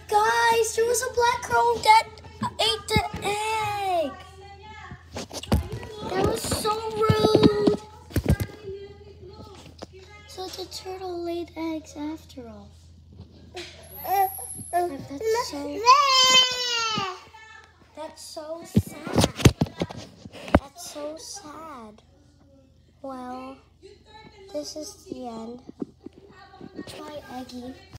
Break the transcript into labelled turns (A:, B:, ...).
A: Guys, there was a black crow that ate the egg. That was so rude. So the turtle laid eggs after all. That's so sad. That's so sad. Well, this is the end. Bye, Eggie.